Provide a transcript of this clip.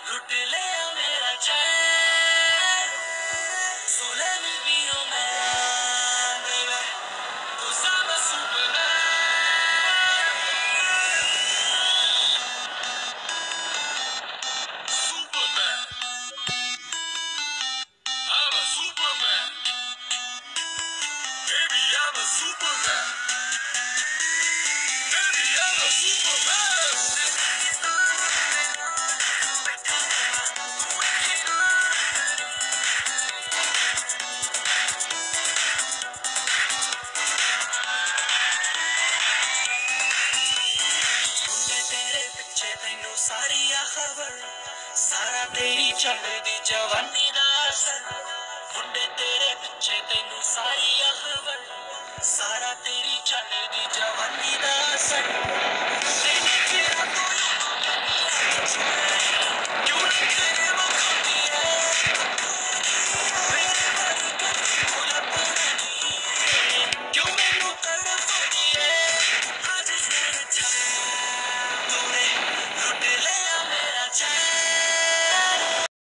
लुट लिया मेरा चैन So let me be your man, baby. 'Cause I'm a Superman. Superman. I'm a Superman. Baby, I'm a Superman. Baby, I'm a Superman. मुंडे तेरे पीछे तैनू सारी खबर सारा तेरी चढ़दी जवानी दा असर मुंडे तेरे पीछे तैनू सारी खबर सारा तेरी चढ़दी जवानी दा असर